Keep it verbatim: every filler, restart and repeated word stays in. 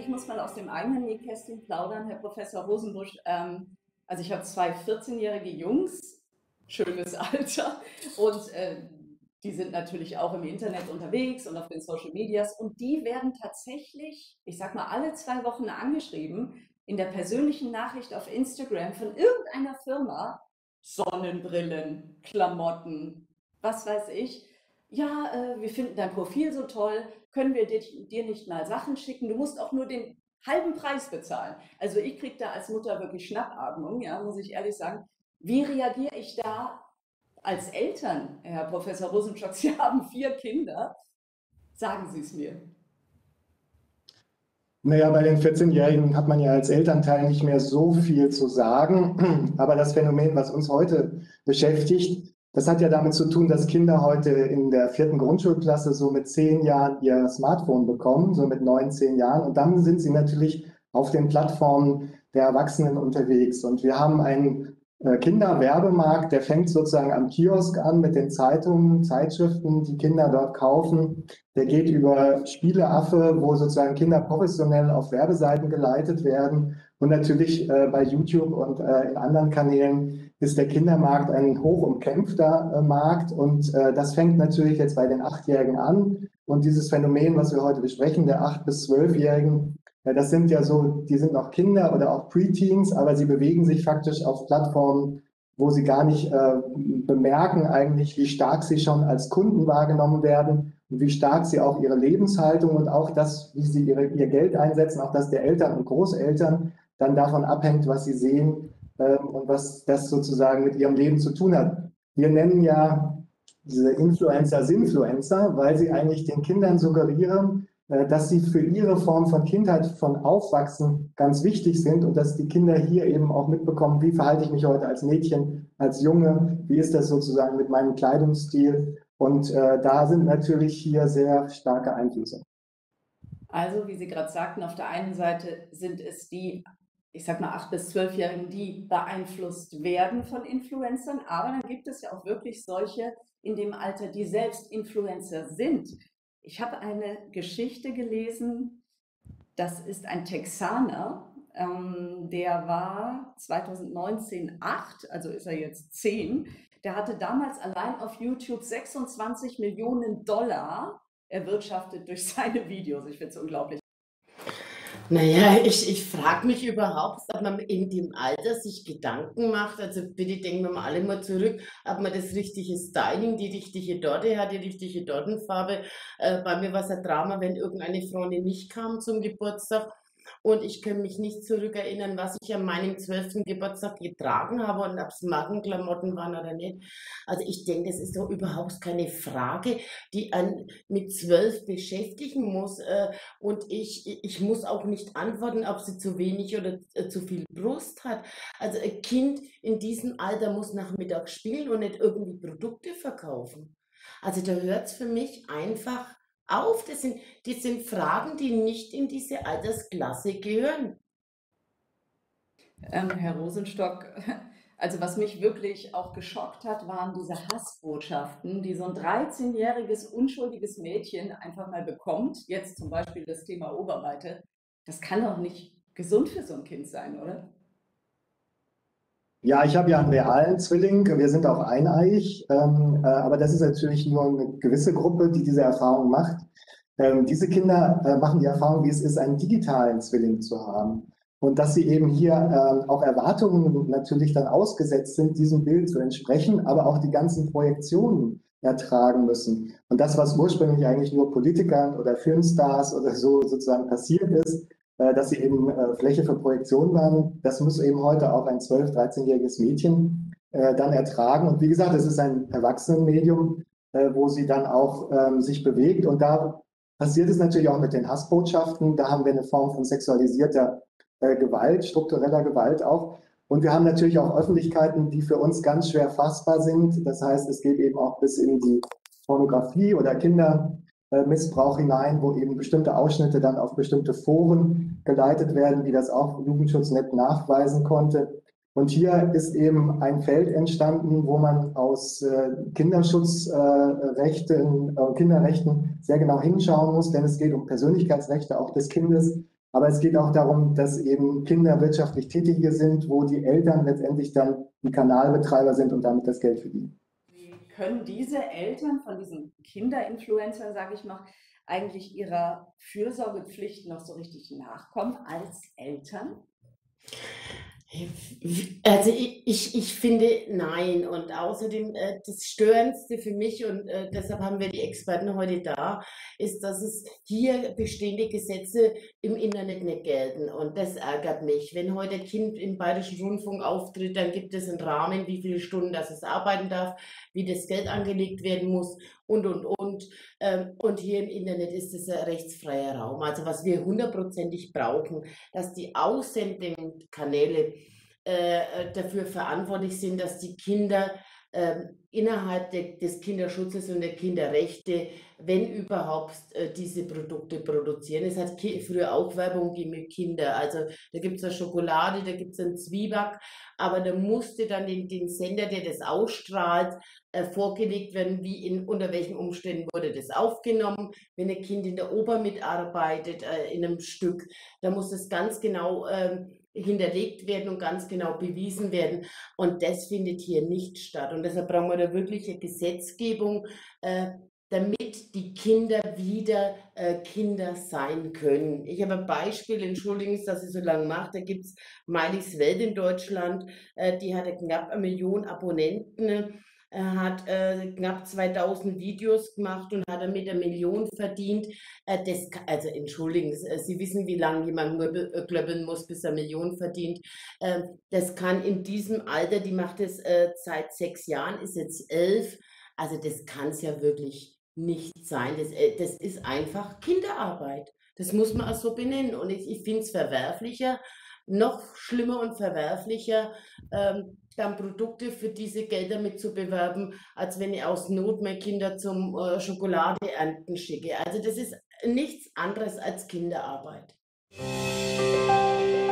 ich muss mal aus dem eigenen Nähkästchen plaudern, Herr Professor Rosenbusch. Ähm, also ich habe zwei vierzehnjährige Jungs, schönes Alter, und äh, die sind natürlich auch im Internet unterwegs und auf den Social Medias und die werden tatsächlich, ich sag mal, alle zwei Wochen angeschrieben in der persönlichen Nachricht auf Instagram von irgendeiner Firma, Sonnenbrillen, Klamotten, was weiß ich. Ja, äh, wir finden dein Profil so toll, können wir dir, dir nicht mal Sachen schicken? Du musst auch nur den halben Preis bezahlen. Also ich kriege da als Mutter wirklich Schnappatmung, ja, muss ich ehrlich sagen. Wie reagiere ich da als Eltern, Herr Professor Rosenstock? Sie haben vier Kinder. Sagen Sie es mir. Naja, bei den vierzehnjährigen hat man ja als Elternteil nicht mehr so viel zu sagen. Aber das Phänomen, was uns heute beschäftigt, das hat ja damit zu tun, dass Kinder heute in der vierten Grundschulklasse so mit zehn Jahren ihr Smartphone bekommen, so mit neun, zehn Jahren. Und dann sind sie natürlich auf den Plattformen der Erwachsenen unterwegs. Und wir haben einen äh, Kinderwerbemarkt, der fängt sozusagen am Kiosk an mit den Zeitungen, Zeitschriften, die Kinder dort kaufen. Der geht über Spieleaffe, wo sozusagen Kinder professionell auf Werbeseiten geleitet werden. Und natürlich äh, bei YouTube und äh, in anderen Kanälen ist der Kindermarkt ein hoch umkämpfter äh, Markt. Und äh, das fängt natürlich jetzt bei den Achtjährigen an. Und dieses Phänomen, was wir heute besprechen, der acht- bis zwölfjährigen, äh, das sind ja so, die sind noch Kinder oder auch Preteens, aber sie bewegen sich faktisch auf Plattformen, wo sie gar nicht äh, bemerken eigentlich, wie stark sie schon als Kunden wahrgenommen werden und wie stark sie auch ihre Lebenshaltung und auch das, wie sie ihre, ihr Geld einsetzen, auch das der Eltern und Großeltern dann davon abhängt, was sie sehen ähm, und was das sozusagen mit ihrem Leben zu tun hat. Wir nennen ja diese Influencer Sinfluencer, weil sie eigentlich den Kindern suggerieren, äh, dass sie für ihre Form von Kindheit, von Aufwachsen ganz wichtig sind und dass die Kinder hier eben auch mitbekommen, wie verhalte ich mich heute als Mädchen, als Junge, wie ist das sozusagen mit meinem Kleidungsstil. Und äh, da sind natürlich hier sehr starke Einflüsse. Also, wie Sie gerade sagten, auf der einen Seite sind es die, ich sag mal, acht- bis zwölfjährigen, die beeinflusst werden von Influencern, aber dann gibt es ja auch wirklich solche in dem Alter, die selbst Influencer sind. Ich habe eine Geschichte gelesen, das ist ein Texaner, ähm, der war zweitausendneunzehn acht, also ist er jetzt zehn. Der hatte damals allein auf YouTube sechsundzwanzig Millionen Dollar erwirtschaftet durch seine Videos. Ich finde es unglaublich. Naja, ich, ich frage mich überhaupt, ob man in dem Alter sich Gedanken macht. Also bitte denken wir mal alle mal zurück, ob man das richtige Styling, die richtige Torte hat, die richtige Tortenfarbe. Äh, bei mir war es ein Drama, wenn irgendeine Freundin nicht kam zum Geburtstag. Und ich kann mich nicht zurückerinnern, was ich an meinem zwölften Geburtstag getragen habe und ob es Markenklamotten waren oder nicht. Also ich denke, das ist doch überhaupt keine Frage, die einen mit zwölf beschäftigen muss. Äh, und ich, ich muss auch nicht antworten, ob sie zu wenig oder äh, zu viel Brust hat. Also ein Kind in diesem Alter muss nachmittags spielen und nicht irgendwie Produkte verkaufen. Also da hört es für mich einfach auf. Das sind, das sind Fragen, die nicht in diese Altersklasse gehören. Ähm, Herr Rosenstock, also was mich wirklich auch geschockt hat, waren diese Hassbotschaften, die so ein dreizehnjähriges, unschuldiges Mädchen einfach mal bekommt. Jetzt zum Beispiel das Thema Oberweite. Das kann doch nicht gesund für so ein Kind sein, oder? Ja, ich habe ja einen realen Zwilling, wir sind auch eineiig, ähm, äh, aber das ist natürlich nur eine gewisse Gruppe, die diese Erfahrung macht. Ähm, diese Kinder äh, machen die Erfahrung, wie es ist, einen digitalen Zwilling zu haben. Und dass sie eben hier äh, auch Erwartungen natürlich dann ausgesetzt sind, diesem Bild zu entsprechen, aber auch die ganzen Projektionen ertragen müssen. Und das, was ursprünglich eigentlich nur Politikern oder Filmstars oder so sozusagen passiert ist, äh, dass sie eben äh, Fläche für Projektion waren, das muss eben heute auch ein zwölf-, dreizehnjähriges Mädchen äh, dann ertragen. Und wie gesagt, es ist ein Erwachsenenmedium, äh, wo sie dann auch ähm, sich bewegt. Und da passiert es natürlich auch mit den Hassbotschaften. Da haben wir eine Form von sexualisierter äh, Gewalt, struktureller Gewalt auch. Und wir haben natürlich auch Öffentlichkeiten, die für uns ganz schwer fassbar sind. Das heißt, es geht eben auch bis in die Pornografie oder Kindermissbrauch hinein, wo eben bestimmte Ausschnitte dann auf bestimmte Foren geleitet werden, wie das auch Jugendschutz nicht nachweisen konnte. Und hier ist eben ein Feld entstanden, wo man aus äh, Kinderschutzrechten, äh, äh, Kinderrechten sehr genau hinschauen muss, denn es geht um Persönlichkeitsrechte auch des Kindes. Aber es geht auch darum, dass eben Kinder wirtschaftlich Tätige sind, wo die Eltern letztendlich dann die Kanalbetreiber sind und damit das Geld verdienen. Wie können diese Eltern von diesen Kinderinfluencern, sage ich mal, eigentlich ihrer Fürsorgepflicht noch so richtig nachkommen als Eltern? Also ich, ich, ich finde nein. Und außerdem äh, das Störendste für mich, und äh, deshalb haben wir die Experten heute da, ist, dass es hier bestehende Gesetze im Internet nicht gelten. Und das ärgert mich. Wenn heute ein Kind im Bayerischen Rundfunk auftritt, dann gibt es einen Rahmen, wie viele Stunden das es arbeiten darf, wie das Geld angelegt werden muss und, und, und. Ähm, und hier im Internet ist es ein rechtsfreier Raum. Also was wir hundertprozentig brauchen, dass die aussendenden Kanäle äh, dafür verantwortlich sind, dass die Kinder äh, innerhalb de, des Kinderschutzes und der Kinderrechte, wenn überhaupt, äh, diese Produkte produzieren. Es hat ki früher auch Werbung gegeben mit Kinder. Also da gibt es eine Schokolade, da gibt es einen Zwieback, aber da musste dann den, den Sender, der das ausstrahlt, äh, vorgelegt werden, wie in, unter welchen Umständen wurde das aufgenommen. Wenn ein Kind in der Oper mitarbeitet, äh, in einem Stück, da muss das ganz genau äh, hinterlegt werden und ganz genau bewiesen werden. Und das findet hier nicht statt. Und deshalb brauchen wir da wirklich eine Gesetzgebung, äh, damit die Kinder wieder äh, Kinder sein können. Ich habe ein Beispiel, entschuldigen Sie, dass ich so lange mache, da gibt es Miley's Welt in Deutschland, äh, die hatte knapp eine Million Abonnenten, er hat äh, knapp zweitausend Videos gemacht und hat damit eine Million verdient. Äh, das, also entschuldigen Sie, Sie wissen, wie lange jemand klöppeln muss, bis er eine Million verdient. Äh, das kann in diesem Alter, die macht es äh, seit sechs Jahren, ist jetzt elf. Also das kann es ja wirklich nicht sein. Das, äh, das ist einfach Kinderarbeit. Das muss man auch so benennen. Und ich, ich finde es verwerflicher, noch schlimmer und verwerflicher, ähm, dann Produkte für diese Gelder mitzubewerben, als wenn ich aus Not meine Kinder zum äh, Schokoladeernten schicke. Also das ist nichts anderes als Kinderarbeit.